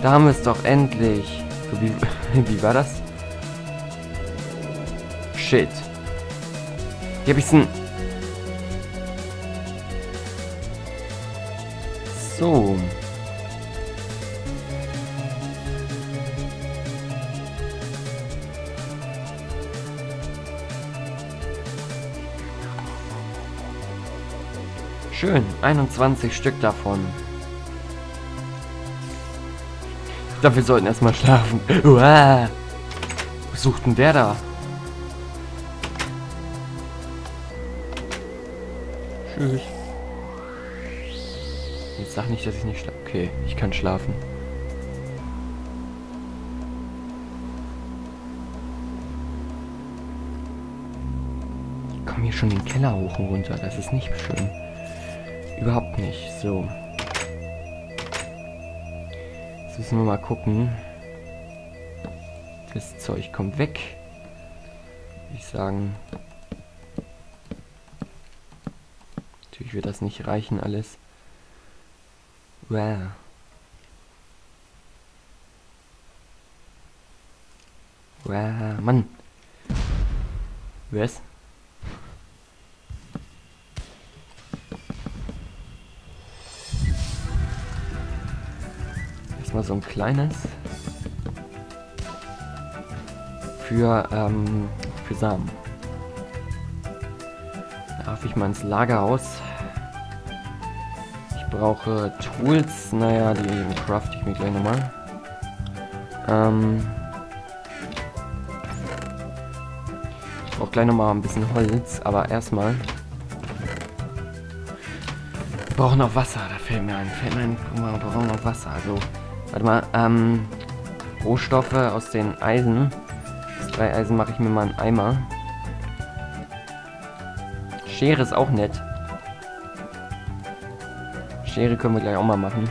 Da haben wir es doch endlich. So, wie war das? Shit. Hier hab ich's denn. So. Schön, 21 Stück davon. Dafür sollten erstmal schlafen. Uah. Was sucht denn der da? Tschüss. Jetzt sag nicht, dass ich nicht schlafe. Okay, ich kann schlafen. Ich komme hier schon den Keller hoch und runter. Das ist nicht schön. Überhaupt nicht. So. Jetzt müssen wir mal gucken. Das Zeug kommt weg. Würde ich sagen. Natürlich wird das nicht reichen alles. Wow. Wow, Mann. Was? Erstmal so ein kleines. Für Samen. Darf ich mal ins Lagerhaus? Ich brauche Tools. Naja, die craft ich mir gleich nochmal. Ich brauche gleich nochmal ein bisschen Holz, aber erstmal. Wir brauchen noch Wasser, da fällt mir ein. Wir brauchen noch Wasser. Also, warte mal, Rohstoffe aus den Eisen. Aus 3 Eisen mache ich mir mal einen Eimer. Schere ist auch nett. Schere können wir gleich auch mal machen.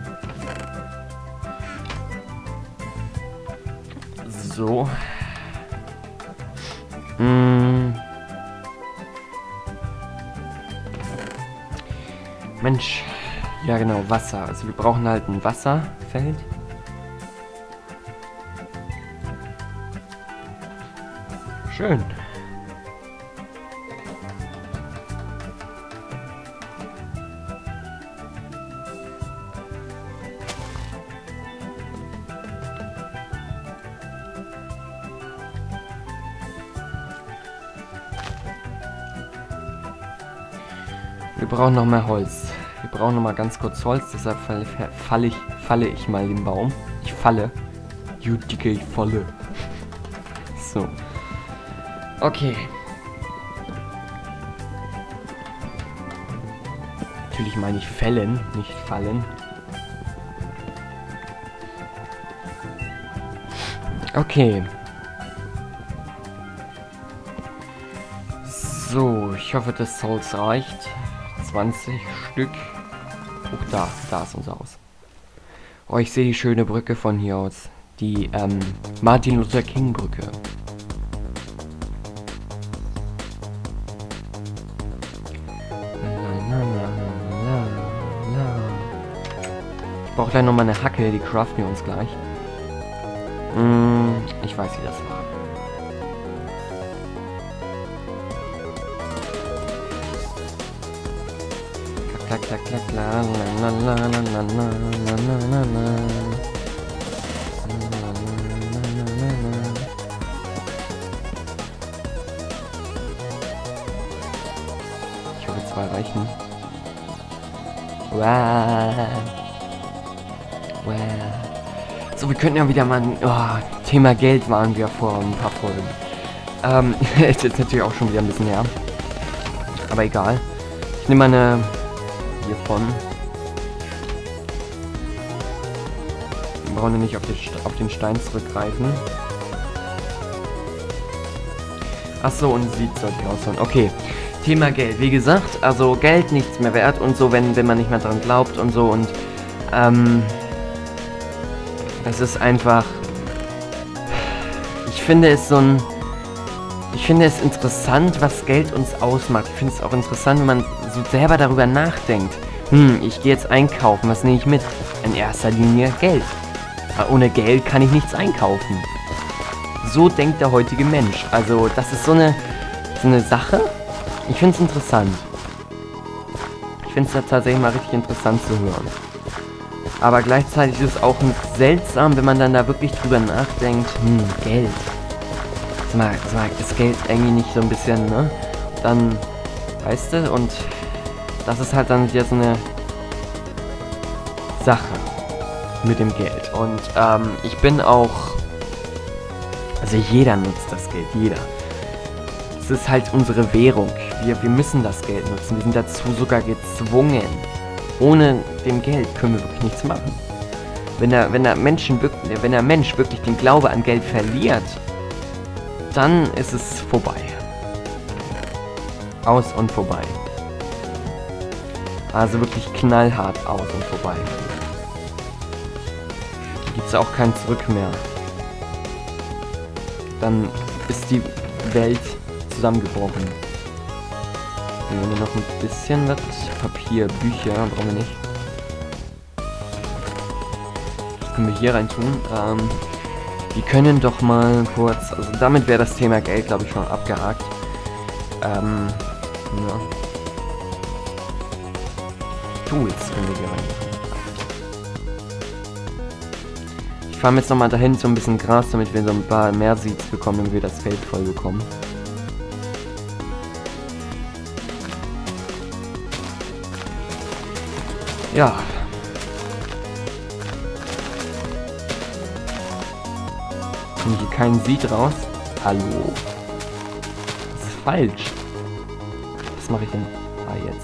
So. Mensch. Ja genau, Wasser. Also wir brauchen halt ein Wasserfeld. Schön. Wir brauchen noch mehr Holz. Wir brauchen noch mal ganz kurz Holz, deshalb falle ich mal den Baum. Ich falle. You dicke, ich falle. So. Okay. Natürlich meine ich fällen, nicht fallen. Okay. So, ich hoffe, das Holz reicht. 20 Stück. Da ist unser Haus. Oh, ich sehe die schöne Brücke von hier aus. Die, Martin Luther King Brücke. Ich brauche gleich nochmal eine Hacke, die craften wir uns gleich. Ich weiß, wie das war. Klack, klack, klack, la, la, la, la, la, la, la, la. Ich hoffe, 2 reichen. Wow. So, wir könnten ja wieder mal... Oh, Thema Geld waren wir vor ein paar Folgen. Ist jetzt natürlich auch schon wieder ein bisschen her. Aber egal. Ich nehme mal eine... hiervon. Wir brauchen ja nicht auf den Stein zurückgreifen. Achso, und sieht sollte aussehen. Okay. Thema Geld. Wie gesagt, also Geld nichts mehr wert und so, wenn man nicht mehr dran glaubt und so und es ist einfach, ich finde es interessant, was Geld uns ausmacht. Ich finde es auch interessant, wenn man so selber darüber nachdenkt. Ich gehe jetzt einkaufen, was nehme ich mit? In erster Linie Geld. Ohne Geld kann ich nichts einkaufen. So denkt der heutige Mensch. Also das ist so eine Sache. Ich finde es interessant. Ich finde es tatsächlich mal richtig interessant zu hören. Aber gleichzeitig ist es auch seltsam, wenn man dann da wirklich drüber nachdenkt. Geld. Sag mal, ist Geld irgendwie nicht so ein bisschen, ne? Dann, weißt du, und das ist halt dann wieder so eine Sache mit dem Geld. Und ich bin auch, also jeder nutzt das Geld, jeder. Es ist halt unsere Währung. Wir müssen das Geld nutzen. Wir sind dazu sogar gezwungen. Ohne dem Geld können wir wirklich nichts machen. Wenn der Mensch wirklich den Glaube an Geld verliert, dann ist es vorbei. Aus und vorbei. Also wirklich knallhart aus und vorbei. Gibt es auch kein Zurück mehr. Dann ist die Welt zusammengebrochen. Nehmen wir noch ein bisschen was. Papier, Bücher, brauchen wir nicht. Das können wir hier rein tun. Wir können doch mal kurz, also damit wäre das Thema Geld, glaube ich, schon abgehakt. Ja. Tools können wir hier rein. Ich fahre jetzt nochmal dahin so ein bisschen Gras, damit wir so ein paar mehr Seeds bekommen, damit wir das Feld voll bekommen. Ja. Kommt hier kein Seed raus? Hallo? Das ist falsch. Was mache ich denn da jetzt?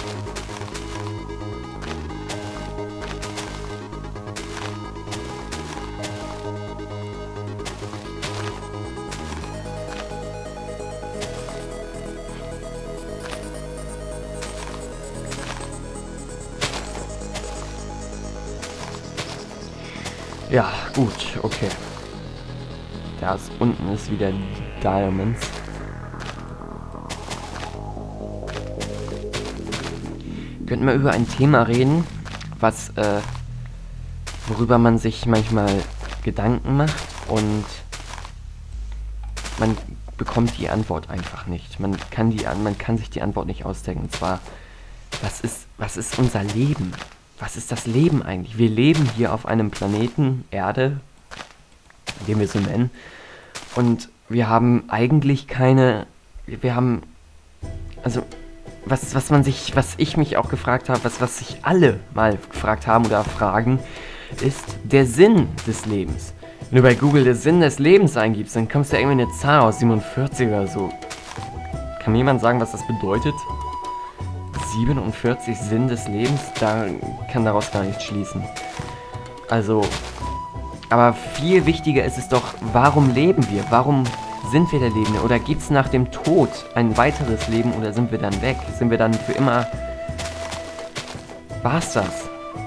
Ja, gut, okay. Da ist unten ist wieder Diamonds. Könnten wir über ein Thema reden, was, worüber man sich manchmal Gedanken macht und man bekommt die Antwort einfach nicht. Man kann sich die Antwort nicht ausdenken. Und zwar, was ist unser Leben? Was ist das Leben eigentlich? Wir leben hier auf einem Planeten, Erde, den wir so nennen. Und wir haben eigentlich also, was ich mich auch gefragt habe, was sich alle mal gefragt haben oder fragen, ist der Sinn des Lebens. Wenn du bei Google den Sinn des Lebens eingibst, dann kommst du irgendwie eine Zahl aus, 47 oder so. Kann mir jemand sagen, was das bedeutet? 47 Sinn des Lebens? Da kann daraus gar nichts schließen. Also, aber viel wichtiger ist es doch, warum leben wir? Warum sind wir der Lebende? Oder gibt es nach dem Tod ein weiteres Leben oder sind wir dann weg? Sind wir dann für immer... War's das?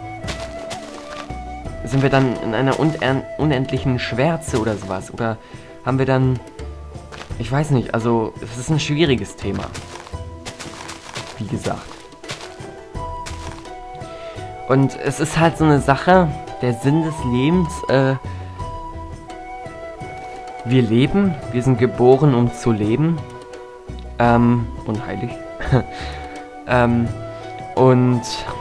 Sind wir dann in einer unendlichen Schwärze oder sowas? Oder haben wir dann... Ich weiß nicht, also es ist ein schwieriges Thema. Wie gesagt. Und es ist halt so eine Sache, der Sinn des Lebens, wir leben, wir sind geboren, um zu leben, unheilig, und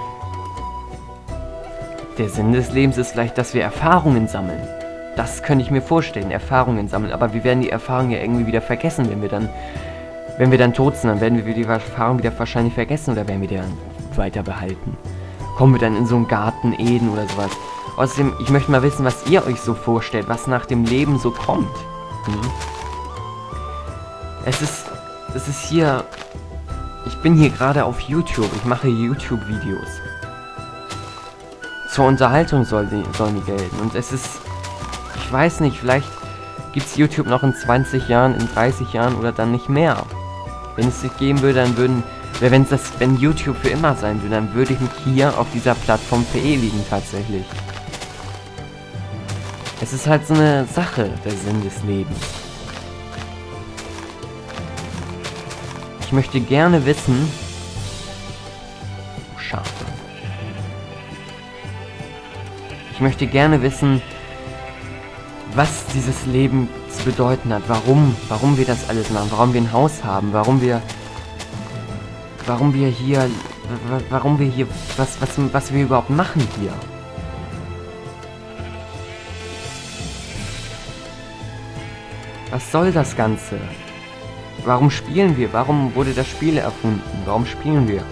der Sinn des Lebens ist vielleicht, dass wir Erfahrungen sammeln. Das könnte ich mir vorstellen, Erfahrungen sammeln, aber wir werden die Erfahrungen ja irgendwie wieder vergessen, wenn wir dann tot sind, dann werden wir die Erfahrung wieder wahrscheinlich vergessen oder werden wir die dann weiter behalten. Kommen wir dann in so einen Garten Eden oder sowas. Außerdem, ich möchte mal wissen, was ihr euch so vorstellt, was nach dem Leben so kommt. Es ist hier... Ich bin hier gerade auf YouTube, ich mache YouTube-Videos. Zur Unterhaltung sollen die gelten. Und es ist... Ich weiß nicht, vielleicht gibt es YouTube noch in 20 Jahren, in 30 Jahren oder dann nicht mehr. Wenn es nicht geben würde, dann wenn YouTube für immer sein würde, dann würde ich mich hier auf dieser Plattform verewigen tatsächlich. Es ist halt so eine Sache, der Sinn des Lebens. Ich möchte gerne wissen... Schafe. Ich möchte gerne wissen, was dieses Leben zu bedeuten hat, warum wir das alles machen, warum wir ein Haus haben, warum wir hier, was wir überhaupt machen hier. Was soll das Ganze? Warum spielen wir? Warum wurde das Spiel erfunden? Warum spielen wir?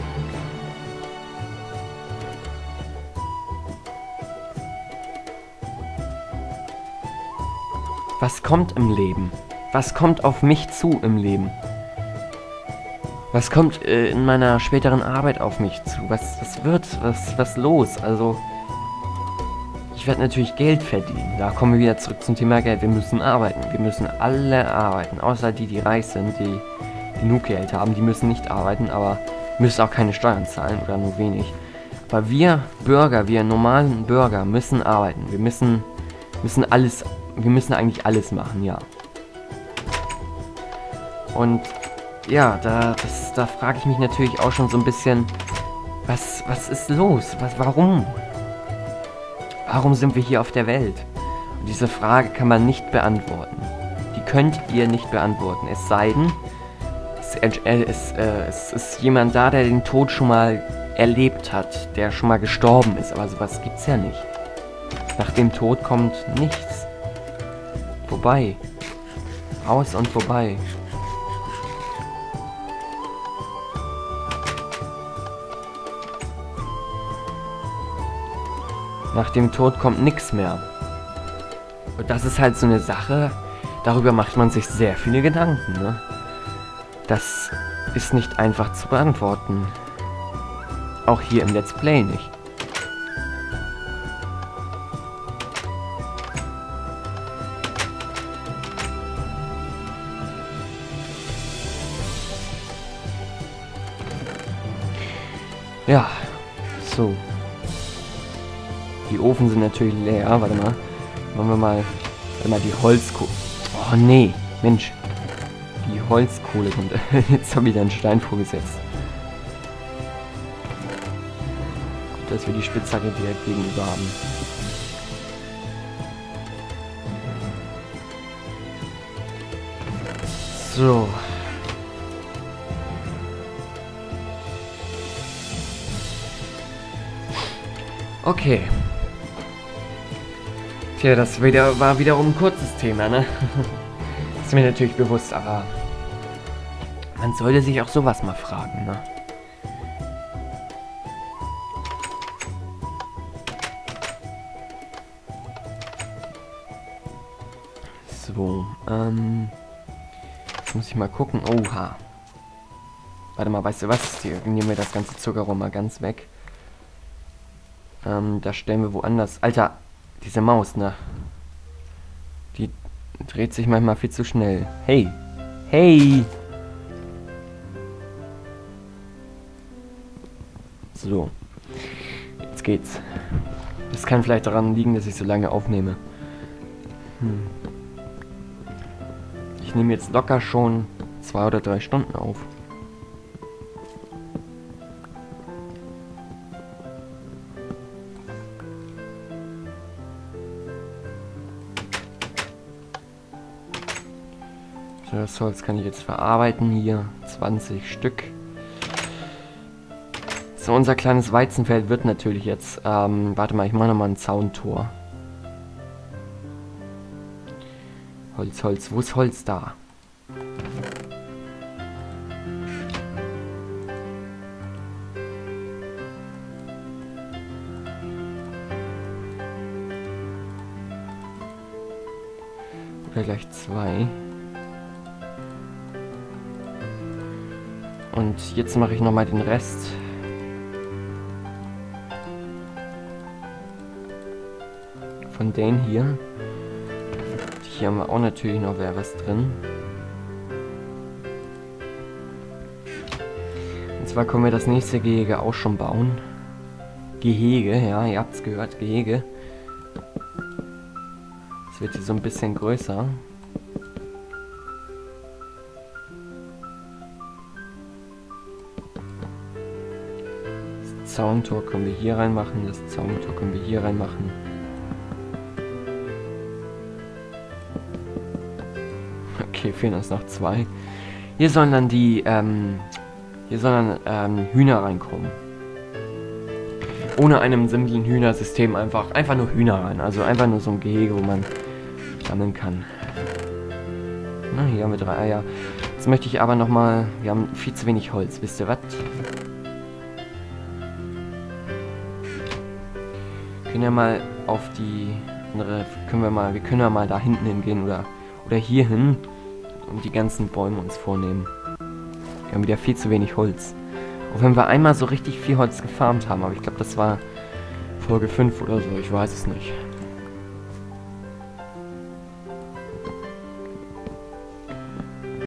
Was kommt im Leben? Was kommt auf mich zu im Leben? Was kommt in meiner späteren Arbeit auf mich zu? Was los? Also, ich werde natürlich Geld verdienen. Da kommen wir wieder zurück zum Thema Geld. Wir müssen arbeiten. Wir müssen alle arbeiten. Außer die reich sind, die genug Geld haben. Die müssen nicht arbeiten, aber müssen auch keine Steuern zahlen oder nur wenig. Aber wir Bürger, wir normalen Bürger müssen arbeiten. Wir müssen eigentlich alles machen, ja. Und ja, da frage ich mich natürlich auch schon so ein bisschen, was ist los? Warum? Warum sind wir hier auf der Welt? Und diese Frage kann man nicht beantworten. Die könnt ihr nicht beantworten. Es sei denn, es ist jemand da, der den Tod schon mal erlebt hat, der schon mal gestorben ist. Aber sowas gibt's ja nicht. Nach dem Tod kommt nichts. Vorbei. Aus und vorbei. Nach dem Tod kommt nichts mehr. Und das ist halt so eine Sache, darüber macht man sich sehr viele Gedanken, ne? Das ist nicht einfach zu beantworten. Auch hier im Let's Play nicht. Ja, so. Die Ofen sind natürlich leer. Warte mal. Machen wir mal. Warte mal, die Holzkohle. Oh nee, Mensch. Die Holzkohle kommt. Jetzt habe ich da einen Stein vorgesetzt. Gut, dass wir die Spitzhacke direkt gegenüber haben. So. Okay. Tja, das war wiederum ein kurzes Thema, ne? Ist mir natürlich bewusst, aber man sollte sich auch sowas mal fragen, ne? So, jetzt muss ich mal gucken. Oha. Warte mal, weißt du was? Hier nehmen wir das ganze Zuckerrohr mal ganz weg. Da stellen wir woanders. Alter, diese Maus, ne? Die dreht sich manchmal viel zu schnell. Hey! Hey! So. Jetzt geht's. Das kann vielleicht daran liegen, dass ich so lange aufnehme. Ich nehme jetzt locker schon 2 oder 3 Stunden auf. So, das Holz kann ich jetzt verarbeiten hier. 20 Stück. So, unser kleines Weizenfeld wird natürlich jetzt... warte mal, ich mache nochmal ein Zauntor. Holz, Holz. Wo ist Holz da? Oder gleich 2. Und jetzt mache ich nochmal den Rest. Von denen hier. Hier haben wir auch natürlich noch was drin. Und zwar können wir das nächste Gehege auch schon bauen. Gehege, ja, ihr habt es gehört, Gehege. Das wird hier so ein bisschen größer. Das Zauntor können wir hier reinmachen, das Zauntor können wir hier reinmachen. Okay, fehlen uns noch 2. Hier sollen dann die, Hühner reinkommen. Ohne einem simplen Hühnersystem einfach nur Hühner rein. Also einfach nur so ein Gehege, wo man sammeln kann. Na, hier haben wir 3 Eier. Jetzt möchte ich aber nochmal... Wir haben viel zu wenig Holz. Wisst ihr was? Wir können ja mal auf die andere... Wir können ja mal da hinten hingehen oder hier hin und die ganzen Bäume uns vornehmen. Wir haben wieder viel zu wenig Holz. Auch wenn wir einmal so richtig viel Holz gefarmt haben. Aber ich glaube, das war Folge 5 oder so. Ich weiß es nicht.